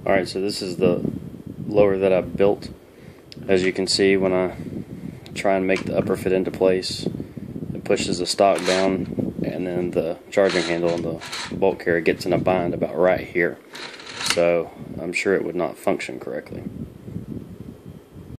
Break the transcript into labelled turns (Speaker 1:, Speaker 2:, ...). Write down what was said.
Speaker 1: Alright, so this is the lower that I've built. As you can see, when I try and make the upper fit into place, it pushes the stock down, and then the charging handle and the bolt carrier gets in a bind about right here. So I'm sure it would not function correctly.